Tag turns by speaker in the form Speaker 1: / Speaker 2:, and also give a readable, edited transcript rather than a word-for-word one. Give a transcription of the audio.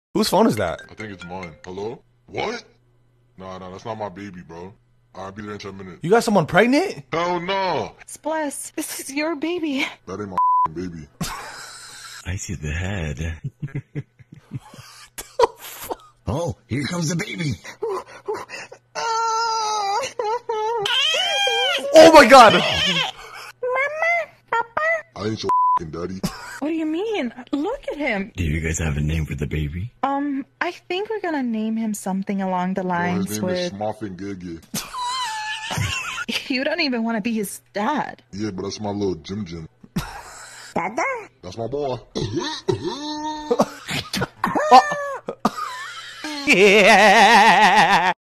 Speaker 1: Whose phone is that?
Speaker 2: I think it's mine. Hello? What? Nah, that's not my baby, bro. I'll be there in 10 minutes.
Speaker 1: You got someone pregnant?
Speaker 2: Hell no!
Speaker 3: Bless, this is your baby.
Speaker 2: That ain't my baby.
Speaker 4: I see the head.
Speaker 1: What the fuck?
Speaker 4: Oh, here comes the baby.
Speaker 1: Oh my god!
Speaker 2: I ain't your daddy.
Speaker 3: What do you mean? Look at him.
Speaker 4: Do you guys have a name for the baby?
Speaker 3: I think we're gonna name him something along the
Speaker 2: Bro,
Speaker 3: lines
Speaker 2: his name is
Speaker 3: with...
Speaker 2: Smoffin Gigi.
Speaker 3: You don't even want to be his dad.
Speaker 2: Yeah, but that's my little Jim.
Speaker 3: Dada?
Speaker 2: That's my boy.
Speaker 1: Yeah.